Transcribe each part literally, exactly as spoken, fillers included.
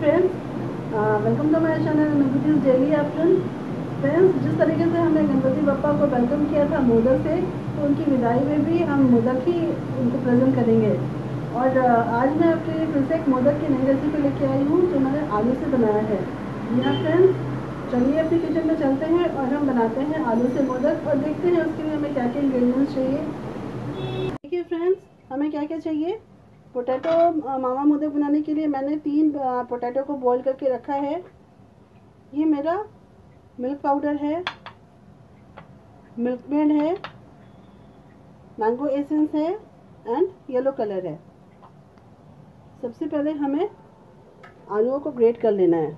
Friends, welcome to my channel Anubhuti's daily afternoon. Friends, जिस तरीके से हमने गणपति बप्पा को वेलकम किया था मोदक से, तो उनकी विदाई में भी हम मोदक ही उनको प्रेजेंट करेंगे। और आज मैं आपके लिए फिर से एक मोदक की नई रेसिपी लेके आई हूँ जो मैंने आलू से बनाया है। जी हाँ फ्रेंड्स, चलिए अपने किचन में चलते हैं और हम बनाते हैं आलू से मोदक और देखते हैं उसके लिए हमें क्या क्या इंग्रेडिएंट्स चाहिए। देखिए फ्रेंड्स, हमें क्या क्या चाहिए। पोटैटो मावा मोदक बनाने के लिए मैंने तीन पोटैटो को बॉईल करके रखा है। ये मेरा मिल्क पाउडर है, मिल्क मेड है, मैंगो एसेंस है एंड येलो कलर है। सबसे पहले हमें आलूओं को ग्रेट कर लेना है।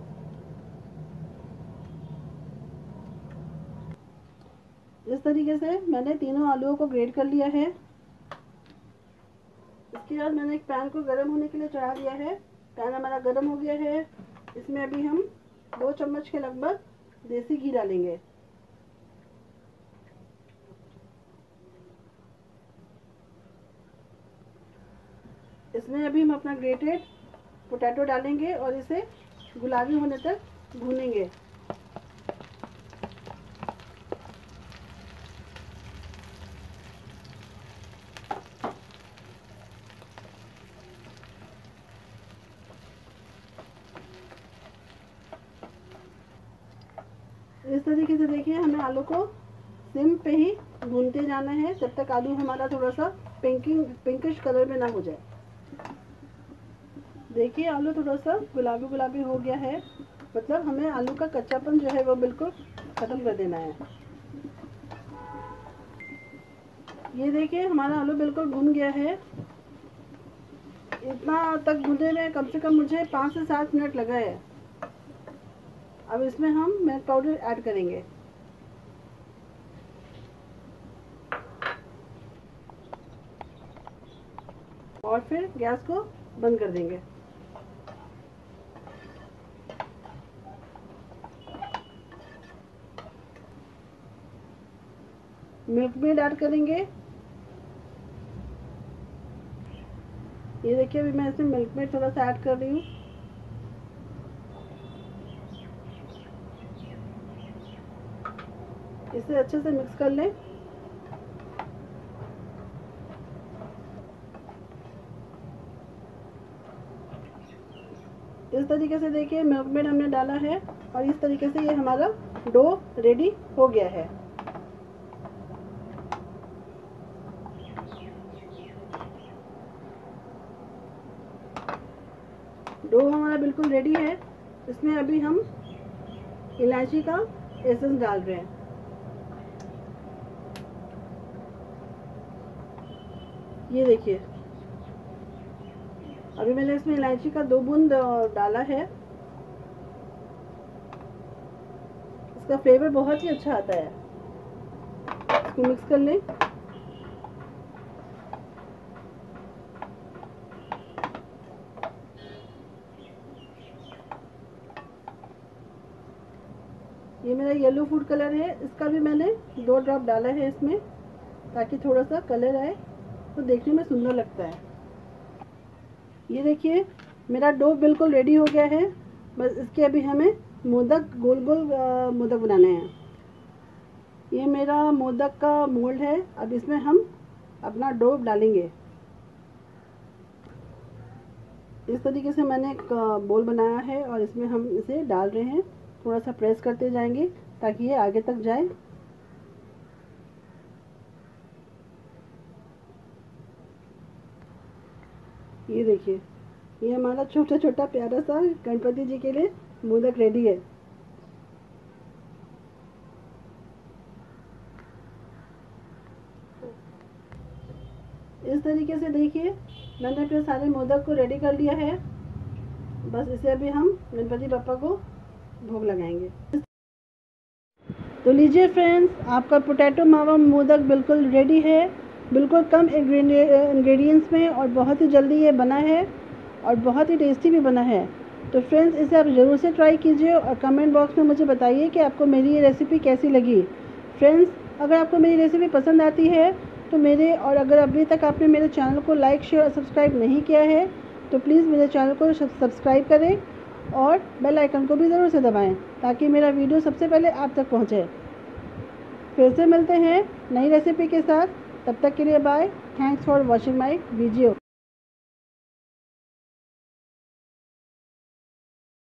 इस तरीके से मैंने तीनों आलूओं को ग्रेट कर लिया है। इसके बाद मैंने एक पैन को गर्म होने के लिए चढ़ा दिया है। पैन हमारा गर्म हो गया है। इसमें अभी हम दो चम्मच के लगभग देसी घी डालेंगे। इसमें अभी हम अपना ग्रेटेड पोटैटो डालेंगे और इसे गुलाबी होने तक भूनेंगे। इस तरीके से देखिए, हमें आलू को सिम पे ही भूनते जाना है जब तक आलू हमारा थोड़ा सा पिंकिंग पिंकिश कलर में ना हो जाए। देखिए, आलू थोड़ा सा गुलाबी गुलाबी हो गया है, मतलब हमें आलू का कच्चापन जो है वो बिल्कुल ख़त्म कर देना है। ये देखिए, हमारा आलू बिल्कुल भुन गया है। इतना तक भुनने में कम से कम मुझे पाँच से सात मिनट लगा है। अब इसमें हम मिल्क पाउडर ऐड करेंगे। और फिर गैस को बंद कर देंगे। मिल्क मेड ऐड करेंगे। ये देखिए, अभी मैं इसमें मिल्क मेड थोड़ा सा ऐड कर रही हूँ। इसे अच्छे से मिक्स कर लें। इस तरीके से देखिए, मिल्क मेड हमने डाला है और इस तरीके से ये हमारा डो रेडी हो गया है। डो हमारा बिल्कुल रेडी है। इसमें अभी हम इलायची का एसेंस डाल रहे हैं। ये देखिए, अभी मैंने इसमें इलायची का दो बूंद डाला है। इसका फ्लेवर बहुत ही अच्छा आता है। इसको मिक्स कर लें। ये मेरा येलो फूड कलर है, इसका भी मैंने दो ड्रॉप डाला है इसमें, ताकि थोड़ा सा कलर आए तो देखने में सुंदर लगता है। ये देखिए, मेरा डो बिल्कुल रेडी हो गया है। बस इसके अभी हमें मोदक गोल गोल मोदक बनाने हैं। ये मेरा मोदक का मोल्ड है। अब इसमें हम अपना डो डालेंगे। इस तरीके से मैंने एक बोल बनाया है और इसमें हम इसे डाल रहे हैं। थोड़ा सा प्रेस करते जाएंगे ताकि ये आगे तक जाए। ये देखिए, ये हमारा छोटा छोटा प्यारा सा गणपति जी के लिए मोदक रेडी है। इस तरीके से देखिए, मैंने अपने सारे मोदक को रेडी कर लिया है। बस इसे अभी हम गणपति बप्पा को भोग लगाएंगे। तो लीजिए फ्रेंड्स, आपका पोटैटो मावा मोदक बिल्कुल रेडी है। बिल्कुल कम इंग्रेडिएंट्स में और बहुत ही जल्दी ये बना है और बहुत ही टेस्टी भी बना है। तो फ्रेंड्स, इसे आप ज़रूर से ट्राई कीजिए और कमेंट बॉक्स में मुझे बताइए कि आपको मेरी ये रेसिपी कैसी लगी। फ्रेंड्स, अगर आपको मेरी रेसिपी पसंद आती है तो मेरे और अगर अभी तक आपने मेरे चैनल को लाइक शेयर और सब्सक्राइब नहीं किया है तो प्लीज़ मेरे चैनल को सब्सक्राइब करें और बेल आइकन को भी ज़रूर से दबाएं ताकि मेरा वीडियो सबसे पहले आप तक पहुंचे। फिर से मिलते हैं नई रेसिपी के साथ, तब तक के लिए bye. Thanks for watching my video.